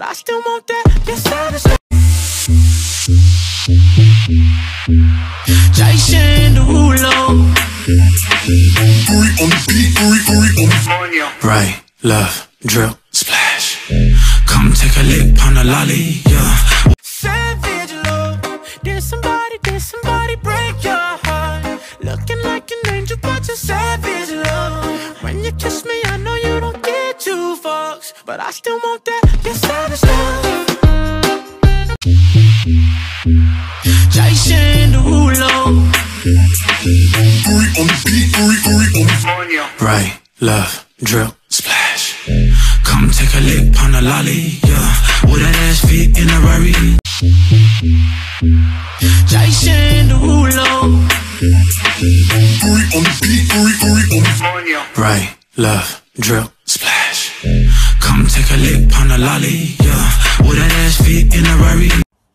but I still want that. Yes, savage. Jason Derulo. Right, left, drip, splash. Come take a lick, pound a lolly, yeah. Savage love. Did somebody break your heart? Looking like an angel, but you're savage love. When you kiss me, I know you don't get two fucks, but I still want that. You're savage love. Jason Derulo. Right, left, drip, splash. Come take a lick, pound a lolly, yeah. With that ass fit in a Rari. Jason Derulo. Right, left, drip, splash. Come take a lick, pound a lolly, yeah. With that ass fit in a Rari.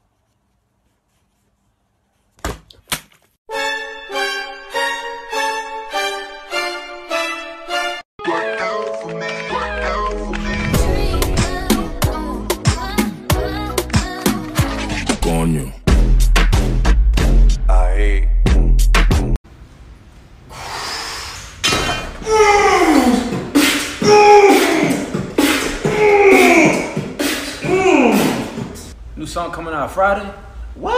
Coño. Ahí. New song coming out Friday? What?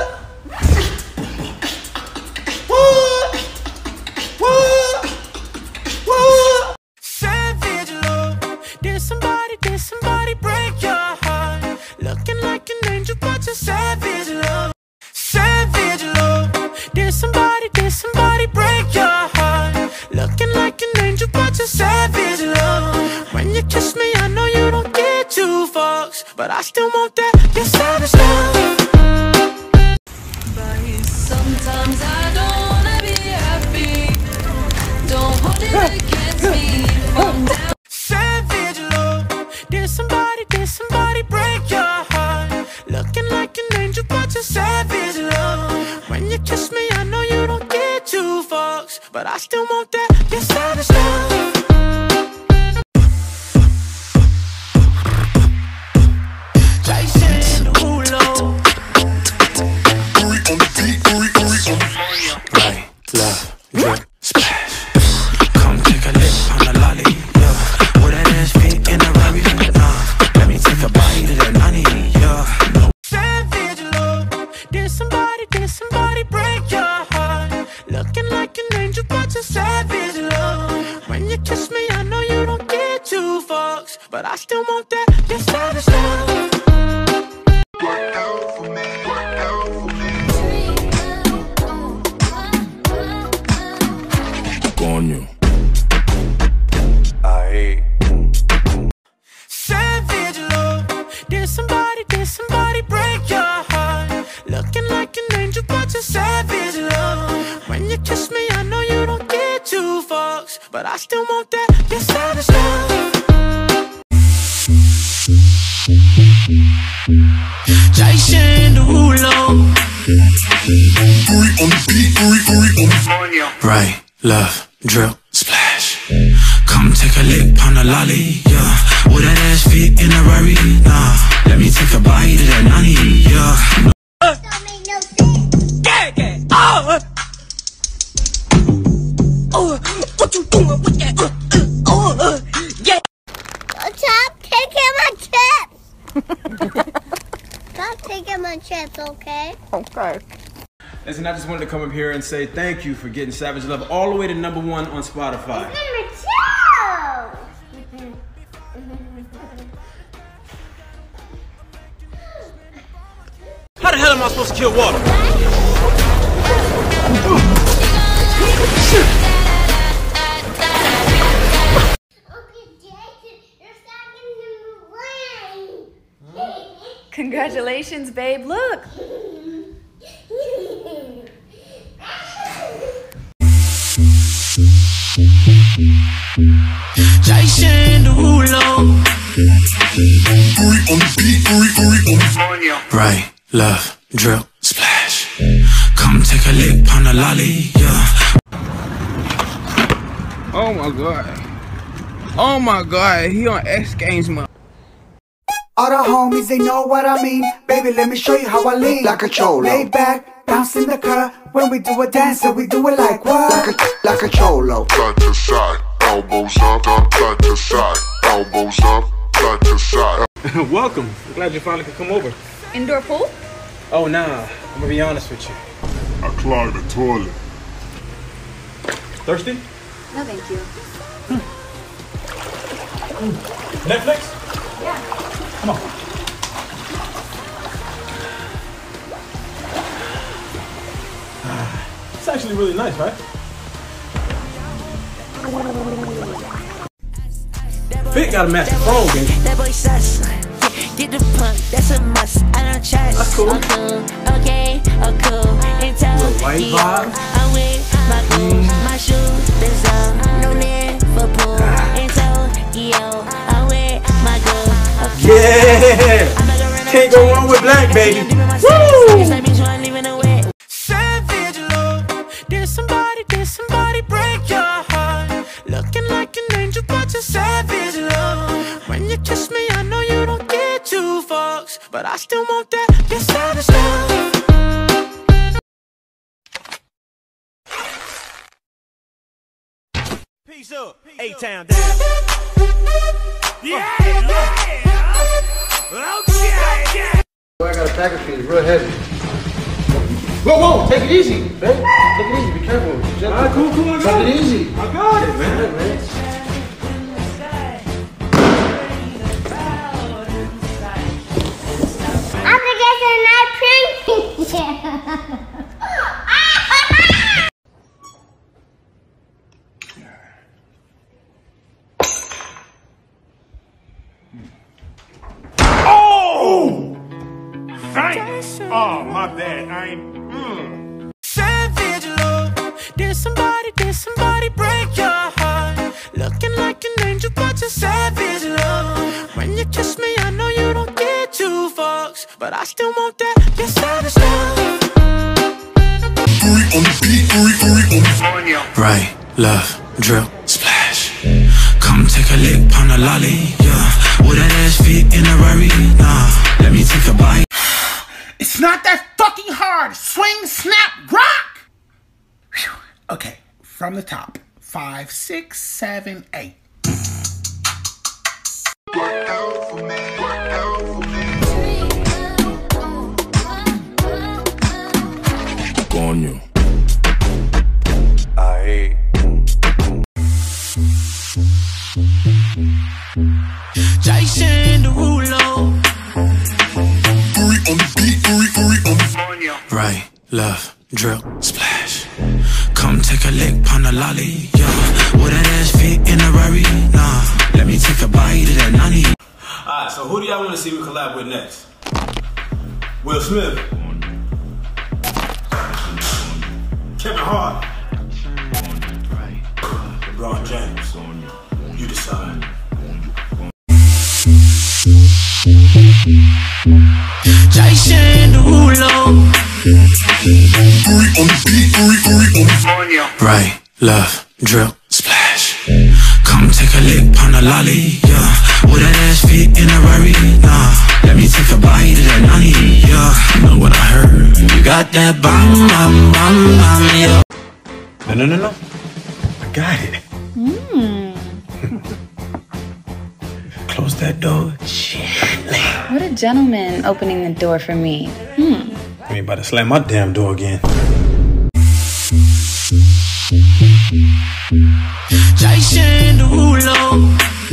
Savage love. Did somebody break your heart? Looking like an angel, but you're savage love. Savage love. Did somebody break your heart? Looking like an angel, but you're savage love. When you kiss me, I know you don't get two fucks, but I still want that. You're savage love. But sometimes I don't wanna be happy. Don't hold it against me. I'm down. Savage love. Did somebody break your heart? Looking like an angel, but you're savage love. When you kiss me, I know you don't get two fucks, but I still want that. You're savage love. Jason Derulo. Right, left, drip, splash. Come take a lick on the lolly, yeah. With that ass fit in a Rari, let me take a bite of that nani, yeah. Savage love. Did somebody break your heart? Looking like an angel, but you're savage love. When you kiss me, I know you don't get two fucks, but I still want that. You're savage love. Work out for me. Coño. Ahí. Savage love. Did somebody break your heart? Looking like an angel, but you're savage love. When you kiss me, I know you don't get two fucks, but I still want that. You're savage love. Jason Derulo. Right, left, drip, splash. Come take a lick, pound a lolly, yeah. With that ass fit in a Rari, nah. Let me take a bite of that nani, yeah. What you doing with that? Yeah. Stop taking my chips! Stop taking my chips, okay? Okay. Listen, I just wanted to come up here and say thank you for getting Savage Love all the way to #1 on Spotify. How the hell am I supposed to kill water? Congratulations, babe. Look. Jason Derulo. Right, left, drip, splash. Come take a lick, pound a lolly, yeah. Oh my god. Oh my god. He on X Games, man. All the homies, they know what I mean. Baby, let me show you how I lean. Like a cholo. Lay back, bounce in the cut. When we do a dance, so we do it like what? Like a cholo. Side to side, elbows up, side to side, elbows up, side to side. Welcome. I'm glad you finally could come over. Indoor pool? Oh, nah. I'm gonna be honest with you. I clogged the toilet. Thirsty? No, thank you. Netflix? Yeah. Come on. It's actually really nice, right? Fit got a massive phone, baby. That boy sus. Get the punk, that's a must. I don't trust. That's cool. I'm cool, okay, I'm cool. In Little white vibe. I'm with my goons, my shoes, there's no need for pool. In Tokyo, I'm with my goons. Yeah! Can't go wrong with black, baby. Woo! Savage love. Did somebody break your heart? Looking like an angel, but you're savage love. When you kiss me, I know you don't get two fucks, but I still want that. You're savage love. Peace up, A-Town down. Yeah. Okay. I got a package for you, real heavy. Whoa, whoa, take it easy. Babe, take it easy, be careful. Alright, cool, I got Take it. it easy. I got it, man. I think it's a nice picture. Oh, my bad. I ain't. Savage love. Did somebody break your heart? Looking like an angel, but you're savage love. When you kiss me, I know you don't get two fucks, but I still want that. You're savage love. Right, left, drip, splash. Come take a lick, pound a lolly, yeah. Would that ass fit in a Rari? Nah, let me take a bite. It's not that fucking hard. Swing, snap, rock. Whew. Okay, from the top. 5, 6, 7, 8. Work out for me, work out for me. Coño. Aye. Jason Derulo. Right, left, drip, splash. Come take a lick, pound a lolly, yeah. Would that ass fit in a Rari? Nah, let me take a bite of that nani. Alright, so who do y'all want to see me collab with next? Will Smith. Kevin Hart. LeBron James. You decide. Jason Derulo. Right, left, drip, splash. Come take a lick, pound a lolly, yeah. Would that ass fit in a Rari? Nah, let me take a bite of that nani, yeah. You know what I heard? You got that bum, bum, bum, bum, yeah. No. I got it. Close that door gently. What a gentleman opening the door for me. You ain't about to slam my damn door again. Jason Derulo.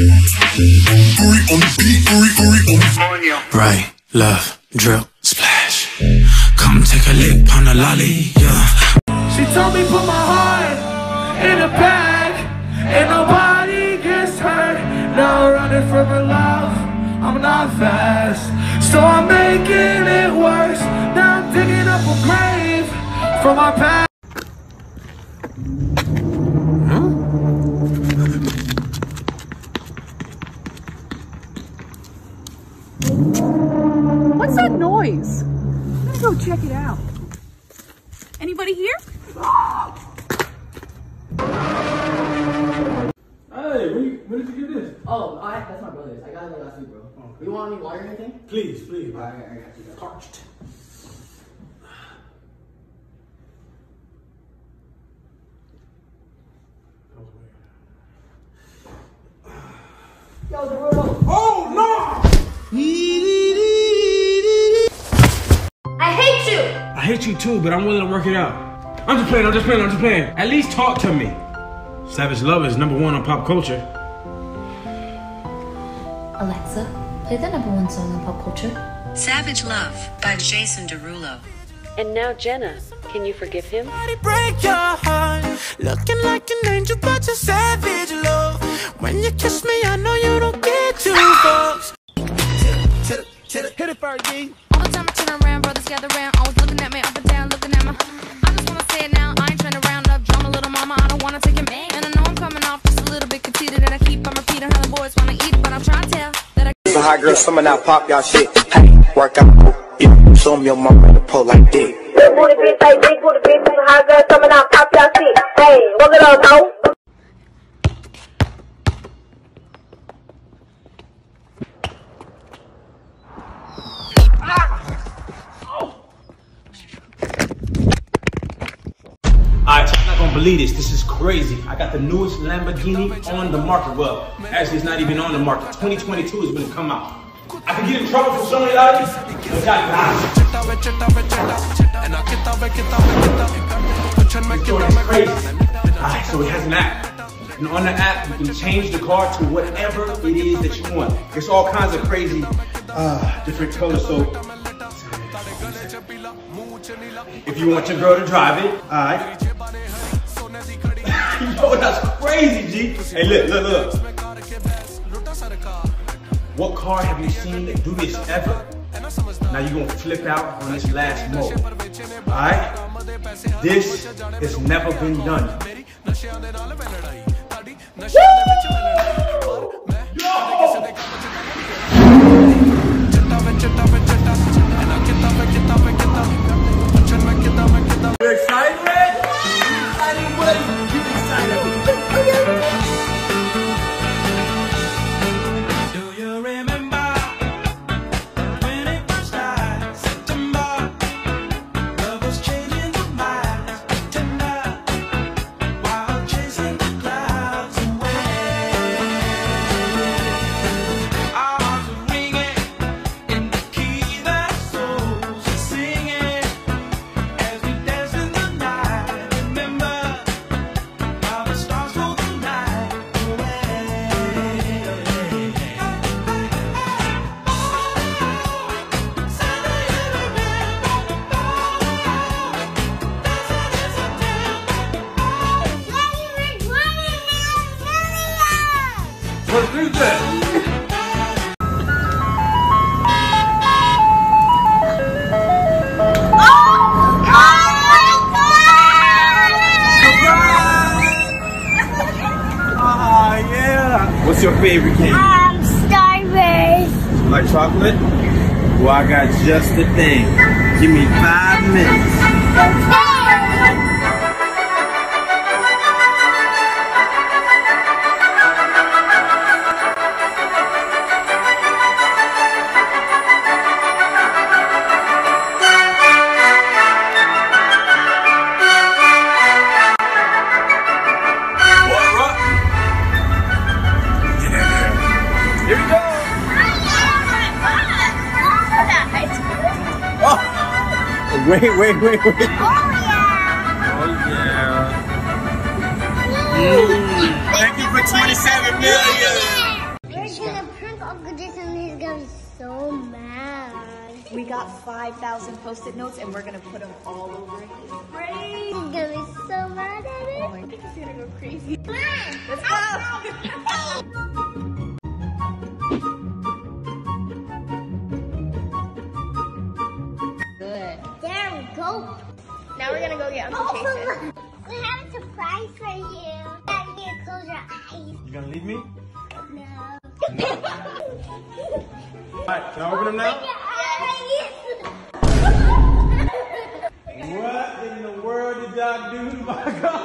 Right, left, drip, splash. Come take a lick, pound a lolly, yeah. She told me put my heart in a bag, and nobody gets hurt. Now running from her love, I'm not fast, so I'm making it worse. Now I'm digging up a grave from my past. What's that noise? I'm gonna go check it out. Anybody here? Hey, when did you get this? Oh, that's my brother's. I got it last week, bro. Okay. You want any water or anything? Please, please. I got you. Parched. Yo, Derulo. Oh no! I hate you! I hate you too, but I'm willing to work it out. I'm just playing. At least talk to me. Savage Love is #1 on pop culture. Alexa, play the #1 song in pop culture. Savage Love by Jason Derulo. And now Jenna, can you forgive him? Break your heart, looking like an angel, but you're savage love. When you kiss me, I know you don't get two fucks. Hit it, Fergie. All the time I turn around, brothers gather round, always looking at me up and down, looking at my. I just wanna say it now, I ain't trying to round up drama, little mama. I don't wanna take it back, and I know I'm coming off just a little bit conceited, and I keep on repeating how the boys wanna eat, but I'm trying to tell that I. Some hot girls, some of that pop y'all shit. Hey, work out, yeah. Show 'em your mama in the pole like this. Big booty bitch, hey, big booty bitch, some hot girls coming out, pop y'all shit. Hey, walk it up, ho. Alright, I'm not gonna believe this. This is crazy. I got the newest Lamborghini on the market. Well, actually, it's not even on the market. 2022 is when it come out. I can get in trouble for showing it out. Crazy. Alright, so it has an app. And on the app, you can change the car to whatever it is that you want. It's all kinds of crazy, different colors. So if you want your girl to drive it, alright. Yo, that's crazy, G. Hey, look. What car have you seen that do this ever? Now you're gonna flip out on this last mode. Alright? This has never been done. You're excited? Do you remember when it first started? September, love was changing the minds, tender, while chasing the clouds away. Our hearts were ringing in the key that souls are singing as we dance in the night. Remember how the stars stole the night away. Let's do that. What's your favorite candy? Starburst. Like chocolate? Well, I got just the thing. Give me 5 minutes. Here we go. Wait. Oh yeah. Thank you for 27 million. We're gonna prank Uncle Jason and he's gonna be so mad. We got 5,000 Post-it notes and we're gonna put them all over his brain. He's gonna be so mad at it. I think he's gonna go crazy. Come on. Let's go. Good. There we go. Now we're gonna go get Uncle Jason. We have a surprise for you. You gotta close your eyes. You gonna leave me? No. Alright, can I open them now? Yes. What in the world did y'all do to my God?